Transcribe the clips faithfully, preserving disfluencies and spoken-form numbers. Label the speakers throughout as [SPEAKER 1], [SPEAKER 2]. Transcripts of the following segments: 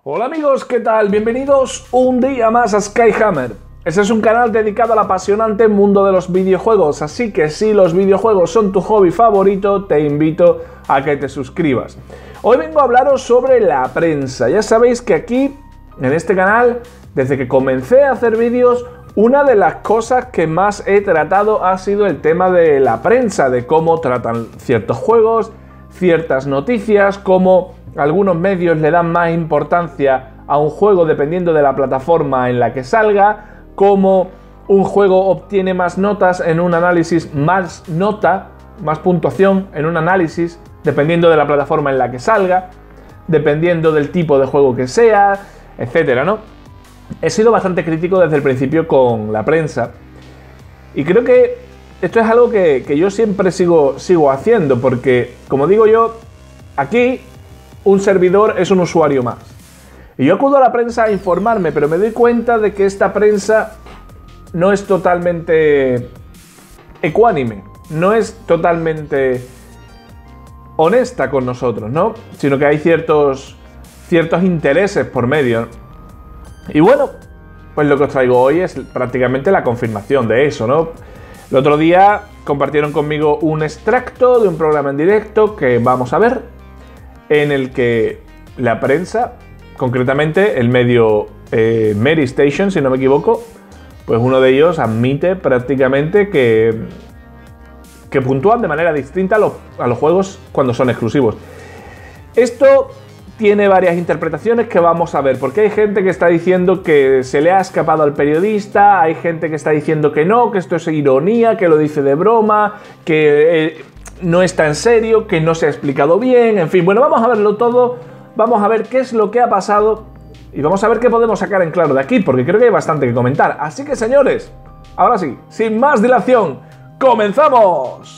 [SPEAKER 1] Hola amigos, ¿qué tal? Bienvenidos un día más a Skyhammer. Este es un canal dedicado al apasionante mundo de los videojuegos, así que si los videojuegos son tu hobby favorito, te invito a que te suscribas. Hoy vengo a hablaros sobre la prensa. Ya sabéis que aquí, en este canal, desde que comencé a hacer vídeos, una de las cosas que más he tratado ha sido el tema de la prensa, de cómo tratan ciertos juegos, ciertas noticias, cómo algunos medios le dan más importancia a un juego dependiendo de la plataforma en la que salga, cómo un juego obtiene más notas en un análisis, más nota, más puntuación en un análisis, dependiendo de la plataforma en la que salga, dependiendo del tipo de juego que sea, etcétera, ¿no? He sido bastante crítico desde el principio con la prensa y creo que esto es algo que, que yo siempre sigo, sigo haciendo, porque, como digo yo, aquí un servidor es un usuario más. Y yo acudo a la prensa a informarme, pero me doy cuenta de que esta prensa no es totalmente ecuánime, no es totalmente honesta con nosotros, ¿no? Sino que hay ciertos, ciertos intereses por medio. Y bueno, pues lo que os traigo hoy es prácticamente la confirmación de eso, ¿no? El otro día compartieron conmigo un extracto de un programa en directo que vamos a ver, en el que la prensa, concretamente el medio eh, Mary Station, si no me equivoco, pues uno de ellos admite prácticamente que, que puntúan de manera distinta a los, a los juegos cuando son exclusivos. Esto tiene varias interpretaciones que vamos a ver, porque hay gente que está diciendo que se le ha escapado al periodista, hay gente que está diciendo que no, que esto es ironía, que lo dice de broma, que eh, no está en serio, que no se ha explicado bien, en fin. Bueno, vamos a verlo todo, vamos a ver qué es lo que ha pasado y vamos a ver qué podemos sacar en claro de aquí, porque creo que hay bastante que comentar. Así que, señores, ahora sí, sin más dilación, ¡comenzamos!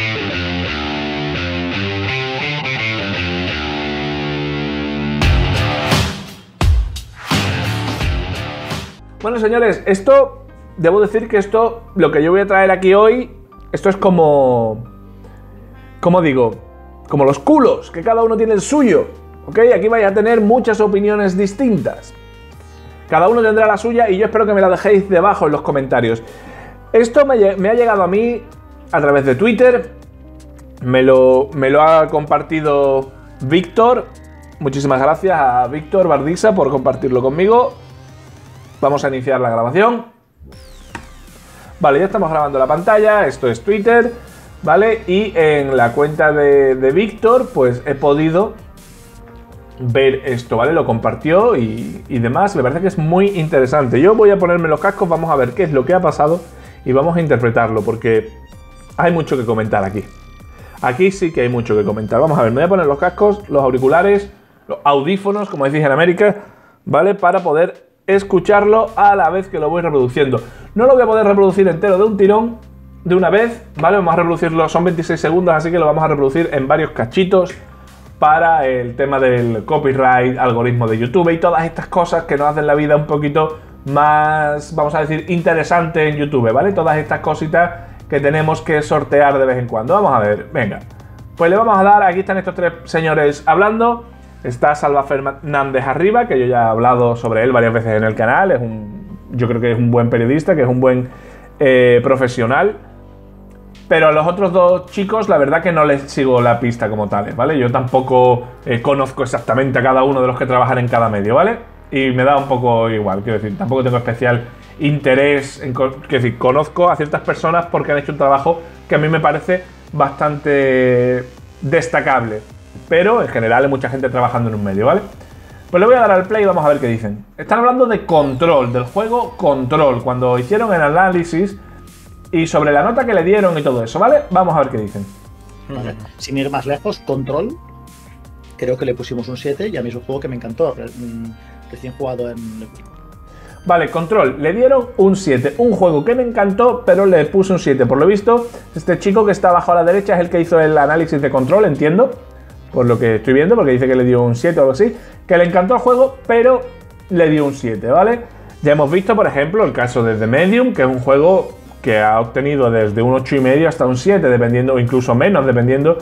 [SPEAKER 1] Bueno, señores, esto, debo decir que esto, lo que yo voy a traer aquí hoy, esto es como, como digo, como los culos, que cada uno tiene el suyo, ¿ok? Aquí vais a tener muchas opiniones distintas. Cada uno tendrá la suya y yo espero que me la dejéis debajo en los comentarios. Esto me, me ha llegado a mí a través de Twitter, me lo, me lo ha compartido Víctor. Muchísimas gracias a Víctor Bardisa por compartirlo conmigo. Vamos a iniciar la grabación. Vale, ya estamos grabando la pantalla. Esto es Twitter, ¿vale? Y en la cuenta de, de Víctor, pues he podido ver esto, ¿vale? Lo compartió y, y demás. Me parece que es muy interesante. Yo voy a ponerme los cascos, vamos a ver qué es lo que ha pasado y vamos a interpretarlo, porque hay mucho que comentar aquí. Aquí sí que hay mucho que comentar. Vamos a ver, me voy a poner los cascos, los auriculares, los audífonos, como decís en América, ¿vale? Para poder escucharlo a la vez que lo voy reproduciendo. No lo voy a poder reproducir entero de un tirón, de una vez, ¿vale? Vamos a reproducirlo, son veintiséis segundos, así que lo vamos a reproducir en varios cachitos para el tema del copyright, algoritmo de YouTube y todas estas cosas que nos hacen la vida un poquito más, vamos a decir, interesante en YouTube, ¿vale? Todas estas cositas que tenemos que sortear de vez en cuando. Vamos a ver, venga. Pues le vamos a dar, aquí están estos tres señores hablando. Está Salva Fernández arriba, que yo ya he hablado sobre él varias veces en el canal. Es un, yo creo que es un buen periodista, que es un buen eh, profesional. Pero a los otros dos chicos, la verdad que no les sigo la pista como tales, ¿vale? Yo tampoco eh, conozco exactamente a cada uno de los que trabajan en cada medio, ¿vale? Y me da un poco igual, quiero decir, tampoco tengo especial interés en... Quiero decir, conozco a ciertas personas porque han hecho un trabajo que a mí me parece bastante destacable. Pero en general hay mucha gente trabajando en un medio, ¿vale? Pues le voy a dar al play y vamos a ver qué dicen. Están hablando de Control, del juego Control, cuando hicieron el análisis y sobre la nota que le dieron y todo eso, ¿vale? Vamos a ver qué dicen.
[SPEAKER 2] Vale. Sin ir más lejos, Control, creo que le pusimos un siete y a mí es un juego que me encantó, recién jugado en...
[SPEAKER 1] Vale, Control, le dieron un siete, un juego que me encantó, pero le puse un siete. Por lo visto, este chico que está abajo a la derecha es el que hizo el análisis de Control, entiendo, por lo que estoy viendo, porque dice que le dio un siete o algo así, que le encantó el juego, pero le dio un siete, ¿vale? Ya hemos visto, por ejemplo, el caso de The Medium, que es un juego que ha obtenido desde un ocho y medio hasta un siete, dependiendo, o incluso menos, dependiendo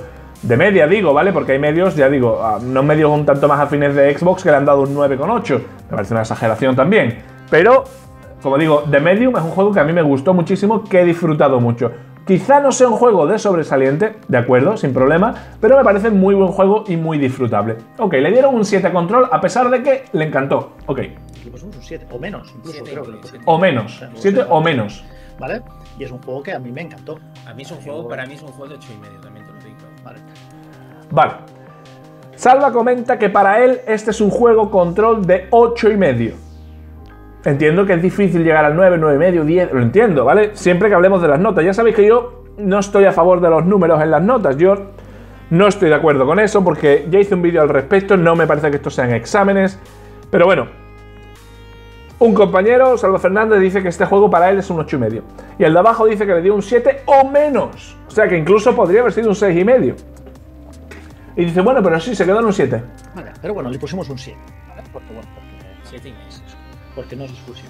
[SPEAKER 1] de media digo, ¿vale? Porque hay medios, ya digo, no medios un tanto más afines de Xbox que le han dado un nueve coma ocho. Me parece una exageración también. Pero, como digo, The Medium es un juego que a mí me gustó muchísimo, que he disfrutado mucho. Quizá no sea un juego de sobresaliente, de acuerdo, sin problema, pero me parece muy buen juego y muy disfrutable. Ok, le dieron un siete a Control a pesar de que le encantó. Ok.
[SPEAKER 2] Le pusimos un siete, o menos, incluso
[SPEAKER 3] siete,
[SPEAKER 2] creo que le
[SPEAKER 3] siete.
[SPEAKER 1] O menos, siete o menos.
[SPEAKER 2] ¿Vale? Y es un juego que a mí me encantó.
[SPEAKER 3] A mí es un juego, para mí es un juego de ocho y medio, también te lo digo.
[SPEAKER 2] Vale.
[SPEAKER 1] Vale. Salva comenta que para él este es un juego Control de ocho y medio. Entiendo que es difícil llegar al nueve, nueve y medio, diez, lo entiendo, ¿vale? Siempre que hablemos de las notas. Ya sabéis que yo no estoy a favor de los números en las notas. Yo no estoy de acuerdo con eso porque ya hice un vídeo al respecto. No me parece que estos sean exámenes. Pero bueno, un compañero, Salva Fernández, dice que este juego para él es un ocho y medio. Y el de abajo dice que le dio un siete o menos. O sea que incluso podría haber sido un seis y medio. Y dice, bueno, pero sí, se quedó en un siete.
[SPEAKER 2] Vale, pero bueno, le pusimos un siete. ¿Vale? Porque, bueno, porque,
[SPEAKER 3] siete y medio.
[SPEAKER 2] porque no es exclusivo.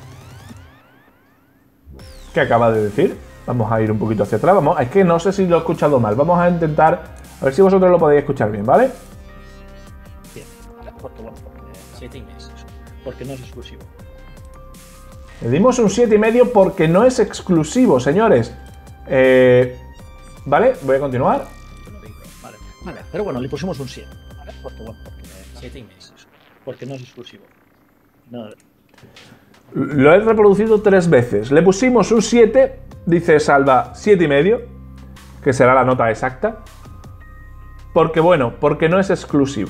[SPEAKER 1] ¿Qué acaba de decir? Vamos a ir un poquito hacia atrás. Vamos, es que no sé si lo he escuchado mal. Vamos a intentar, a ver si vosotros lo podéis escuchar bien, ¿vale?
[SPEAKER 2] Bien, ¿vale? Porque, bueno, porque,
[SPEAKER 3] siete y medio.
[SPEAKER 2] porque no es exclusivo.
[SPEAKER 1] Le dimos un siete y medio porque no es exclusivo, señores. Eh, ¿Vale? Voy a continuar.
[SPEAKER 3] Te lo digo.
[SPEAKER 2] Vale, vale, pero bueno, le pusimos un siete. ¿Vale? Porque, bueno, porque,
[SPEAKER 3] siete y medio.
[SPEAKER 2] porque no es exclusivo. No,
[SPEAKER 1] Lo he reproducido tres veces. Le pusimos un siete, dice Salva, siete y medio, que será la nota exacta. Porque bueno, porque no es exclusivo.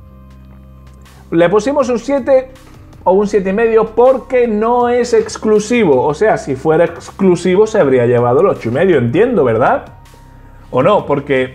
[SPEAKER 1] Le pusimos un siete o un siete y medio porque no es exclusivo. O sea, si fuera exclusivo se habría llevado el ocho y medio, entiendo, ¿verdad? ¿O no? Porque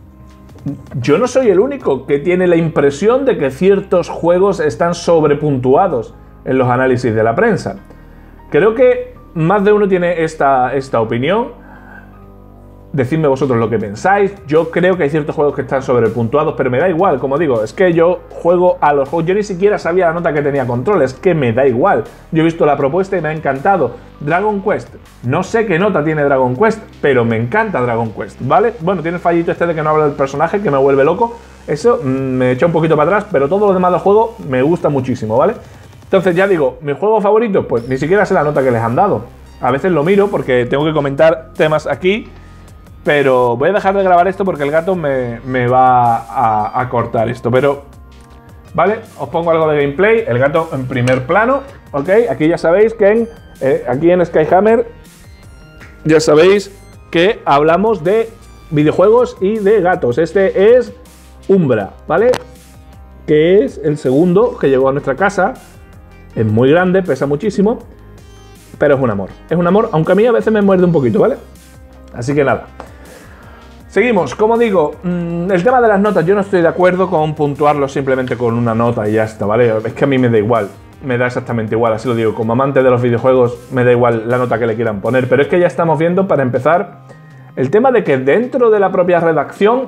[SPEAKER 1] yo no soy el único que tiene la impresión de que ciertos juegos están sobrepuntuados en los análisis de la prensa. Creo que más de uno tiene esta, esta opinión. Decidme vosotros lo que pensáis. Yo creo que hay ciertos juegos que están sobrepuntuados, pero me da igual, como digo, es que yo juego a los juegos. Yo ni siquiera sabía la nota que tenía Control, es que me da igual. Yo he visto la propuesta y me ha encantado. Dragon Quest, no sé qué nota tiene Dragon Quest, pero me encanta Dragon Quest, ¿vale? Bueno, tiene el fallito este de que no habla del personaje, que me vuelve loco. Eso mm, me echa un poquito para atrás, pero todo lo demás del juego me gusta muchísimo, ¿vale? Entonces ya digo, ¿mi juego favorito? Pues ni siquiera sé la nota que les han dado. A veces lo miro porque tengo que comentar temas aquí. Pero voy a dejar de grabar esto porque el gato me, me va a, a cortar esto. Pero, vale, os pongo algo de gameplay. El gato en primer plano, ¿ok? Aquí ya sabéis que en, eh, aquí en Skyhammer ya sabéis que hablamos de videojuegos y de gatos. Este es Umbra, ¿vale? Que es el segundo que llegó a nuestra casa. Es muy grande, pesa muchísimo, pero es un amor. Es un amor, aunque a mí a veces me muerde un poquito, ¿vale? Así que nada. Seguimos, como digo, mmm, el tema de las notas, yo no estoy de acuerdo con puntuarlo simplemente con una nota y ya está, ¿vale? Es que a mí me da igual, me da exactamente igual, así lo digo, como amante de los videojuegos me da igual la nota que le quieran poner, pero es que ya estamos viendo, para empezar, el tema de que dentro de la propia redacción,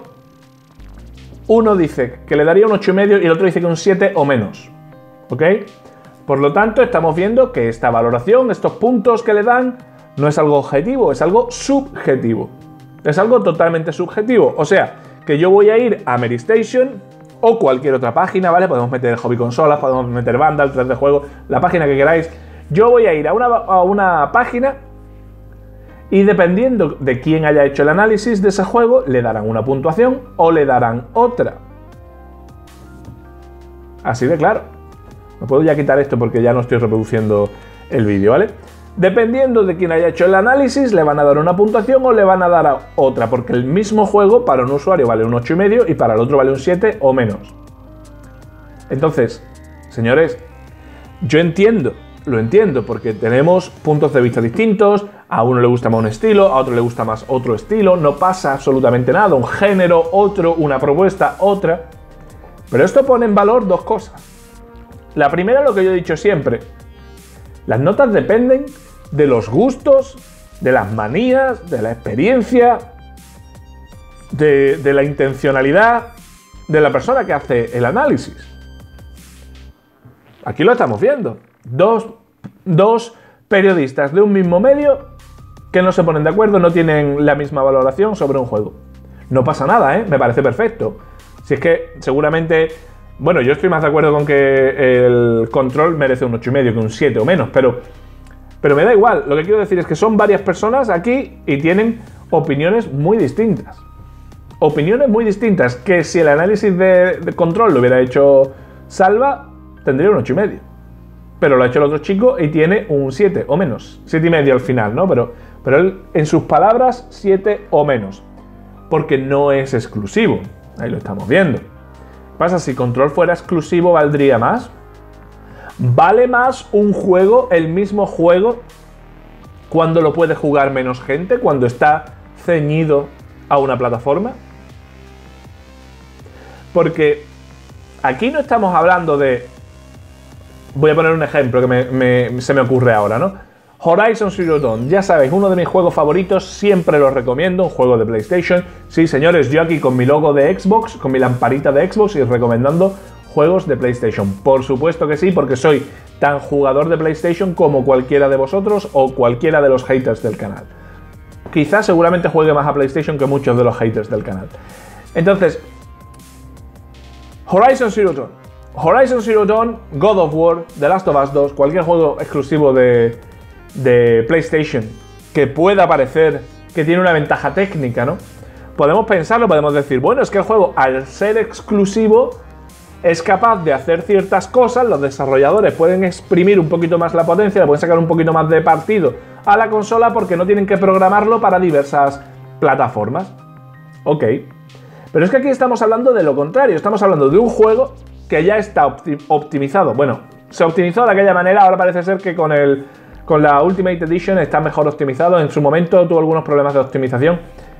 [SPEAKER 1] uno dice que le daría un ocho y medio y el otro dice que un siete o menos, ¿ok? Por lo tanto, estamos viendo que esta valoración, estos puntos que le dan, no es algo objetivo, es algo subjetivo. Es algo totalmente subjetivo. O sea, que yo voy a ir a Medistation o cualquier otra página, ¿vale? Podemos meter Hobby Consolas, podemos meter Vandal, tres D Juegos, la página que queráis. Yo voy a ir a una, a una página y dependiendo de quién haya hecho el análisis de ese juego, le darán una puntuación o le darán otra. Así de claro. Me puedo ya quitar esto porque ya no estoy reproduciendo el vídeo, ¿vale? Dependiendo de quién haya hecho el análisis, le van a dar una puntuación o le van a dar otra, porque el mismo juego para un usuario vale un ocho y medio y para el otro vale un siete o menos. Entonces, señores, yo entiendo, lo entiendo, porque tenemos puntos de vista distintos, a uno le gusta más un estilo, a otro le gusta más otro estilo, no pasa absolutamente nada, un género, otro, una propuesta, otra. Pero esto pone en valor dos cosas. La primera, lo que yo he dicho siempre, las notas dependen de los gustos, de las manías, de la experiencia, de, de la intencionalidad de la persona que hace el análisis. Aquí lo estamos viendo. Dos, dos periodistas de un mismo medio que no se ponen de acuerdo, no tienen la misma valoración sobre un juego. no pasa nada, ¿eh? Me parece perfecto. Si es que seguramente... Bueno, yo estoy más de acuerdo con que el Control merece un ocho y medio que un siete o menos, pero, pero me da igual. Lo que quiero decir es que son varias personas aquí y tienen opiniones muy distintas. Opiniones muy distintas, que si el análisis de, de Control lo hubiera hecho Salva, tendría un ocho y medio. Pero lo ha hecho el otro chico y tiene un siete o menos. siete y medio al final, ¿no? Pero, pero él, en sus palabras, siete o menos. Porque no es exclusivo. Ahí lo estamos viendo. Pasa, si Control fuera exclusivo, ¿valdría más? ¿Vale más un juego, el mismo juego, cuando lo puede jugar menos gente, cuando está ceñido a una plataforma? Porque aquí no estamos hablando de... Voy a poner un ejemplo que me, me, se me ocurre ahora, ¿no? Horizon Zero Dawn, ya sabéis, uno de mis juegos favoritos, siempre lo recomiendo, un juego de PlayStation. Sí, señores, yo aquí con mi logo de Xbox, con mi lamparita de Xbox y recomendando juegos de PlayStation. Por supuesto que sí, porque soy tan jugador de PlayStation como cualquiera de vosotros o cualquiera de los haters del canal. Quizás seguramente juegue más a PlayStation que muchos de los haters del canal. Entonces, Horizon Zero Dawn. Horizon Zero Dawn, God of War, The Last of Us dos, cualquier juego exclusivo de... de PlayStation que pueda parecer que tiene una ventaja técnica, ¿no? Podemos pensarlo, podemos decir, bueno, es que el juego, al ser exclusivo, es capaz de hacer ciertas cosas, los desarrolladores pueden exprimir un poquito más la potencia, le pueden sacar un poquito más de partido a la consola porque no tienen que programarlo para diversas plataformas. Ok. Pero es que aquí estamos hablando de lo contrario, estamos hablando de un juego que ya está opti- optimizado. Bueno, se optimizó de aquella manera, ahora parece ser que con el... Con la Ultimate Edition está mejor optimizado. En su momento tuvo algunos problemas de optimización.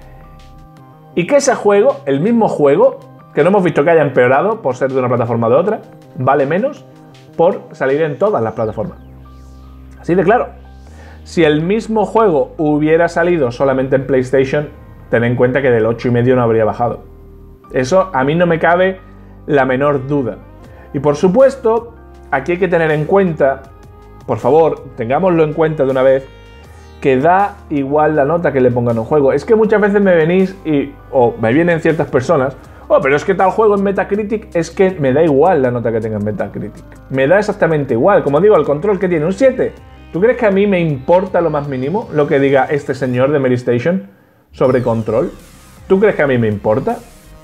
[SPEAKER 1] Y que ese juego, el mismo juego, que no hemos visto que haya empeorado por ser de una plataforma o de otra, vale menos por salir en todas las plataformas. Así de claro. Si el mismo juego hubiera salido solamente en PlayStation, ten en cuenta que del ocho y medio no habría bajado. Eso a mí no me cabe la menor duda. Y por supuesto, aquí hay que tener en cuenta... Por favor, tengámoslo en cuenta de una vez, que da igual la nota que le pongan a un juego. Es que muchas veces me venís y... o me vienen ciertas personas, oh, pero es que tal juego en Metacritic, es que me da igual la nota que tenga en Metacritic. Me da exactamente igual. Como digo, el Control que tiene un siete. ¿Tú crees que a mí me importa lo más mínimo lo que diga este señor de Meristation sobre Control? ¿Tú crees que a mí me importa?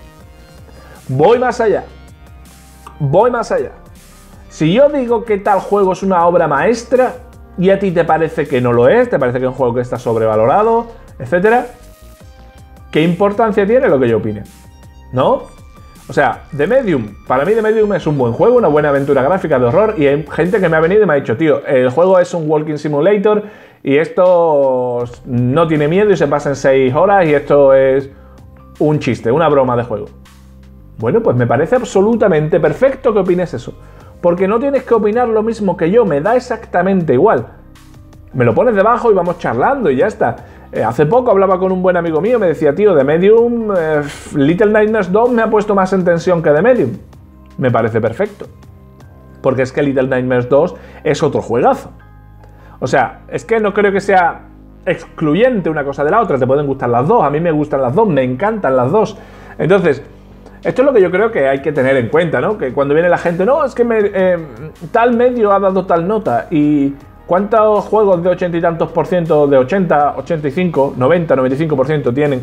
[SPEAKER 1] Voy más allá. Voy más allá. Si yo digo que tal juego es una obra maestra y a ti te parece que no lo es, te parece que es un juego que está sobrevalorado, etcétera, ¿qué importancia tiene lo que yo opine? ¿No? O sea, The Medium, para mí The Medium es un buen juego, una buena aventura gráfica de horror, y hay gente que me ha venido y me ha dicho, tío, el juego es un walking simulator y esto no tiene miedo y se pasa en seis horas y esto es un chiste, una broma de juego. Bueno, pues me parece absolutamente perfecto que opines eso. Porque no tienes que opinar lo mismo que yo, me da exactamente igual. Me lo pones debajo y vamos charlando y ya está. Eh, hace poco hablaba con un buen amigo mío, me decía, tío, The Medium, eh, Little Nightmares dos me ha puesto más en tensión que The Medium. Me parece perfecto. Porque es que Little Nightmares dos es otro juegazo. O sea, es que no creo que sea excluyente una cosa de la otra, te pueden gustar las dos, a mí me gustan las dos, me encantan las dos. Entonces... Esto es lo que yo creo que hay que tener en cuenta, ¿no? Que cuando viene la gente, no, es que me, eh, tal medio ha dado tal nota. ¿Y cuántos juegos de ochenta y tantos por ciento, de ochenta, ochenta y cinco, noventa, noventa y cinco por ciento tienen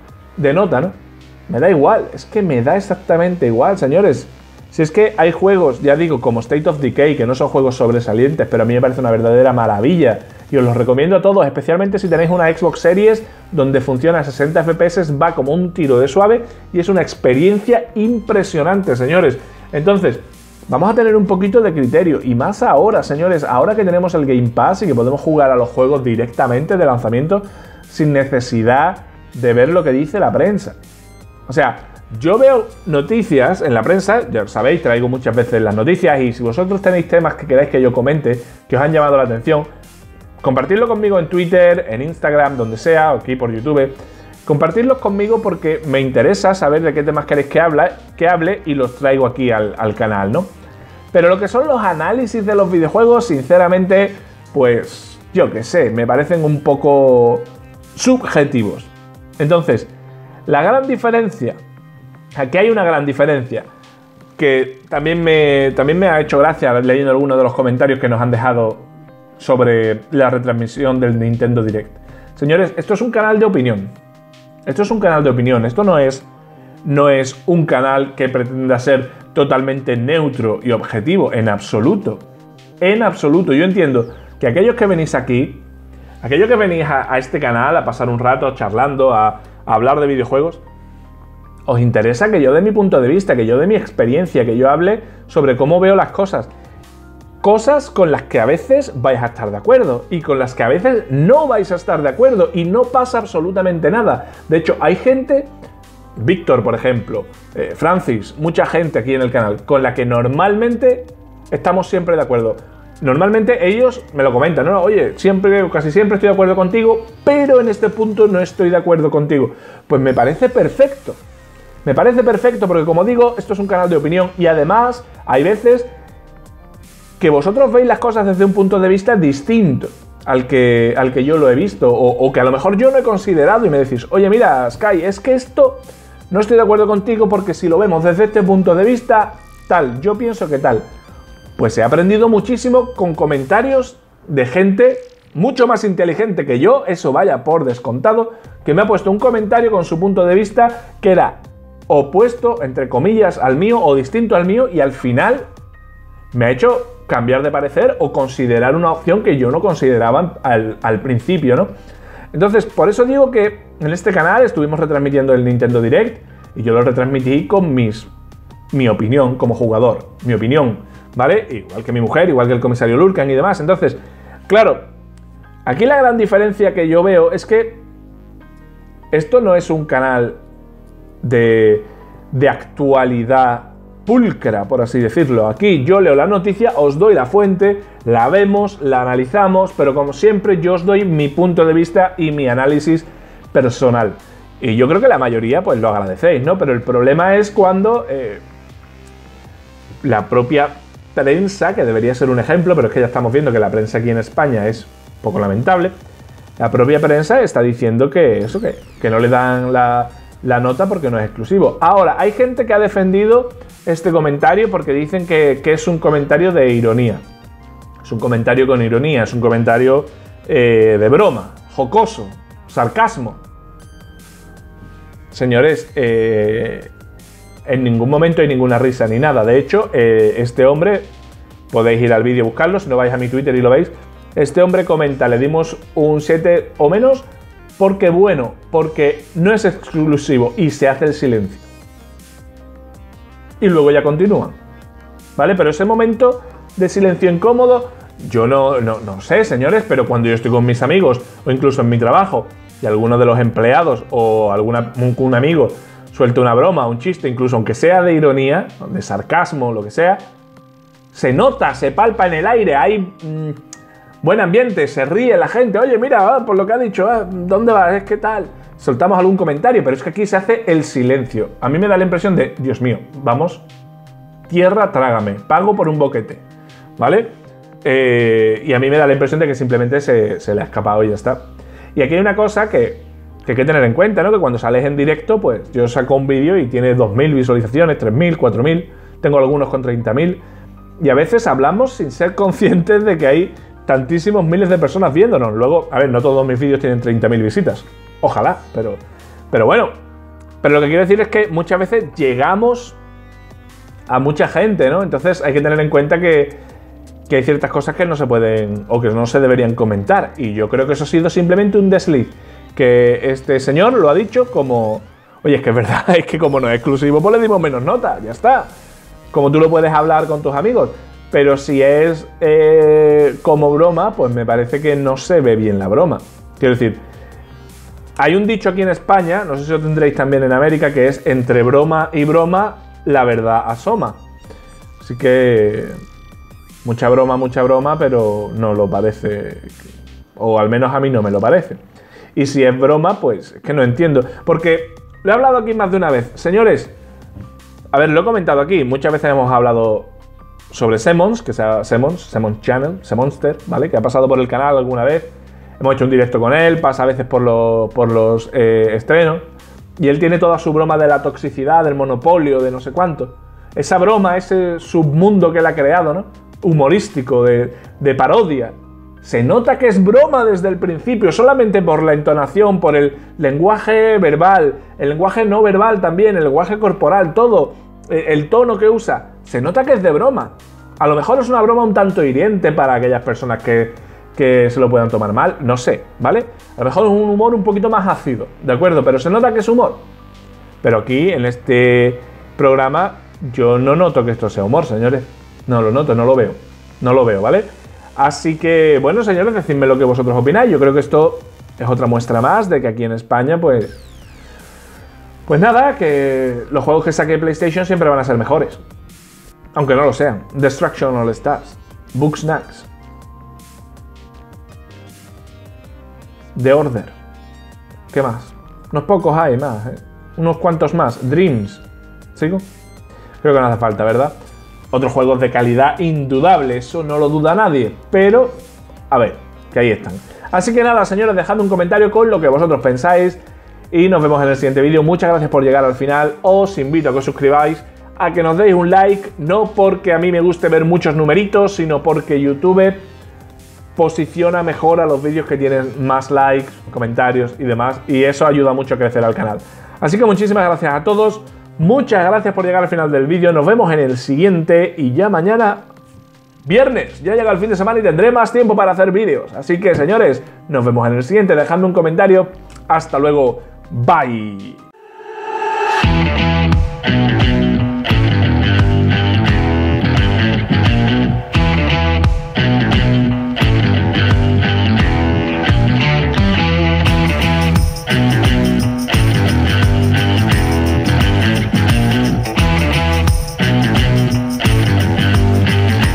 [SPEAKER 1] de nota, ¿no? Me da igual, es que me da exactamente igual, señores. Si es que hay juegos, ya digo, como State of Decay, que no son juegos sobresalientes, pero a mí me parece una verdadera maravilla. Y os los recomiendo a todos, especialmente si tenéis una Xbox Series donde funciona a sesenta F P S, va como un tiro de suave y es una experiencia impresionante, señores. Entonces, vamos a tener un poquito de criterio, y más ahora, señores, ahora que tenemos el Game Pass y que podemos jugar a los juegos directamente de lanzamiento sin necesidad de ver lo que dice la prensa. O sea, yo veo noticias en la prensa, ya sabéis, traigo muchas veces las noticias, y si vosotros tenéis temas que queráis que yo comente, que os han llamado la atención, compartidlo conmigo en Twitter, en Instagram, donde sea, o aquí por YouTube. Compartidlos conmigo porque me interesa saber de qué temas queréis que hable, que hable y los traigo aquí al, al canal, ¿no? Pero lo que son los análisis de los videojuegos, sinceramente, pues yo qué sé, me parecen un poco subjetivos. Entonces, La gran diferencia, aquí hay una gran diferencia, que también me, también me ha hecho gracia leyendo algunos de los comentarios que nos han dejado sobre la retransmisión del Nintendo Direct. Señores, esto es un canal de opinión. Esto es un canal de opinión. Esto no es, no es un canal que pretenda ser totalmente neutro y objetivo, en absoluto. En absoluto. Yo entiendo que aquellos que venís aquí, aquellos que venís a, a este canal a pasar un rato charlando, a, a hablar de videojuegos, os interesa que yo dé mi punto de vista, que yo dé mi experiencia, que yo hable sobre cómo veo las cosas. Cosas con las que a veces vais a estar de acuerdo y con las que a veces no vais a estar de acuerdo y no pasa absolutamente nada. De hecho, hay gente, Víctor, por ejemplo, eh, Francis, mucha gente aquí en el canal, con la que normalmente estamos siempre de acuerdo. Normalmente ellos me lo comentan, ¿no? Oye, siempre, casi siempre estoy de acuerdo contigo, pero en este punto no estoy de acuerdo contigo. Pues me parece perfecto. Me parece perfecto porque, como digo, esto es un canal de opinión y además hay veces que vosotros veis las cosas desde un punto de vista distinto al que, al que yo lo he visto o, o que a lo mejor yo no he considerado y me decís, oye, mira, Sky, es que esto no estoy de acuerdo contigo porque si lo vemos desde este punto de vista, tal, yo pienso que tal. Pues he aprendido muchísimo con comentarios de gente mucho más inteligente que yo, eso vaya por descontado, que me ha puesto un comentario con su punto de vista que era opuesto, entre comillas, al mío o distinto al mío y al final me ha hecho cambiar de parecer o considerar una opción que yo no consideraba al, al principio, ¿no? Entonces, por eso digo que en este canal estuvimos retransmitiendo el Nintendo Direct y yo lo retransmití con mis, mi opinión como jugador, mi opinión, ¿vale? Igual que mi mujer, igual que el comisario Lurkan y demás. Entonces, claro, aquí la gran diferencia que yo veo es que esto no es un canal de, de actualidad pulcra, por así decirlo. Aquí yo leo la noticia, os doy la fuente, la vemos, la analizamos, pero como siempre yo os doy mi punto de vista y mi análisis personal. Y yo creo que la mayoría pues lo agradecéis, ¿no? Pero el problema es cuando eh, la propia prensa, que debería ser un ejemplo, pero es que ya estamos viendo que la prensa aquí en España es un poco lamentable, la propia prensa está diciendo que eso, que, que no le dan la, la nota porque no es exclusivo. Ahora, hay gente que ha defendido este comentario porque dicen que, que es un comentario de ironía. Es un comentario con ironía, es un comentario eh, de broma, jocoso, sarcasmo. Señores, eh, en ningún momento hay ninguna risa ni nada. De hecho, eh, este hombre, podéis ir al vídeo y buscarlo, si no vais a mi Twitter y lo veis, este hombre comenta, le dimos un siete o menos porque bueno, porque no es exclusivo y se hace el silencio. Y luego ya continúan, ¿vale? Pero ese momento de silencio incómodo, yo no, no, no sé, señores, pero cuando yo estoy con mis amigos o incluso en mi trabajo y alguno de los empleados o alguna, un, un amigo suelta una broma, un chiste, incluso aunque sea de ironía, de sarcasmo, lo que sea, se nota, se palpa en el aire, hay mmm, buen ambiente, se ríe la gente, oye, mira, ah, por lo que ha dicho, ah, ¿dónde vas? Es que tal... Soltamos algún comentario, pero es que aquí se hace el silencio. A mí me da la impresión de, Dios mío, vamos, tierra, trágame, pago por un boquete, ¿vale? Eh, y a mí me da la impresión de que simplemente se, se le ha escapado y ya está. Y aquí hay una cosa que, que hay que tener en cuenta, ¿no? Que cuando sales en directo, pues yo saco un vídeo y tiene dos mil visualizaciones, tres mil, cuatro mil, tengo algunos con treinta mil, y a veces hablamos sin ser conscientes de que hay tantísimos miles de personas viéndonos. Luego, a ver, no todos mis vídeos tienen treinta mil visitas. Ojalá, pero, pero bueno. Pero lo que quiero decir es que muchas veces llegamos a mucha gente, ¿no? Entonces hay que tener en cuenta que, que hay ciertas cosas que no se pueden o que no se deberían comentar. Y yo creo que eso ha sido simplemente un desliz. Que este señor lo ha dicho como... Oye, es que es verdad, es que como no es exclusivo, pues le dimos menos nota, ya está. Como tú lo puedes hablar con tus amigos. Pero si es eh, como broma, pues me parece que no se ve bien la broma. Quiero decir... Hay un dicho aquí en España, no sé si lo tendréis también en América, que es entre broma y broma, la verdad asoma. Así que mucha broma, mucha broma, pero no lo parece, o al menos a mí no me lo parece. Y si es broma, pues es que no entiendo. Porque lo he hablado aquí más de una vez. Señores, a ver, lo he comentado aquí, muchas veces hemos hablado sobre Semons, que sea Semons, Semons Channel, Semonster, ¿vale? Que ha pasado por el canal alguna vez. Hemos hecho un directo con él, pasa a veces por los, por los eh, estrenos. Y él tiene toda su broma de la toxicidad, del monopolio, de no sé cuánto. Esa broma, ese submundo que él ha creado, ¿no? Humorístico, de, de parodia. Se nota que es broma desde el principio, solamente por la entonación, por el lenguaje verbal, el lenguaje no verbal también, el lenguaje corporal, todo, el tono que usa. Se nota que es de broma. A lo mejor es una broma un tanto hiriente para aquellas personas que, que se lo puedan tomar mal, no sé, ¿vale? A lo mejor es un humor un poquito más ácido, ¿de acuerdo? Pero se nota que es humor. Pero aquí, en este programa, yo no noto que esto sea humor, señores. No lo noto, no lo veo. No lo veo, ¿vale? Así que, bueno, señores, decidme lo que vosotros opináis. Yo creo que esto es otra muestra más de que aquí en España, pues... Pues nada, que los juegos que saque PlayStation siempre van a ser mejores. Aunque no lo sean. Destruction All Stars. Bugsnax. The Order. ¿Qué más? Unos pocos hay más, ¿eh? Unos cuantos más. Dreams. ¿Sigo? Creo que no hace falta, ¿verdad? Otros juegos de calidad indudable, eso no lo duda nadie. Pero, a ver, que ahí están. Así que nada, señores, dejadme un comentario con lo que vosotros pensáis. Y nos vemos en el siguiente vídeo. Muchas gracias por llegar al final. Os invito a que os suscribáis, a que nos deis un like. No porque a mí me guste ver muchos numeritos, sino porque YouTube posiciona mejor a los vídeos que tienen más likes, comentarios y demás. Y eso ayuda mucho a crecer al canal. Así que muchísimas gracias a todos. Muchas gracias por llegar al final del vídeo. Nos vemos en el siguiente y ya mañana, viernes, ya llega el fin de semana y tendré más tiempo para hacer vídeos. Así que, señores, nos vemos en el siguiente. Dejadme un comentario. Hasta luego. Bye.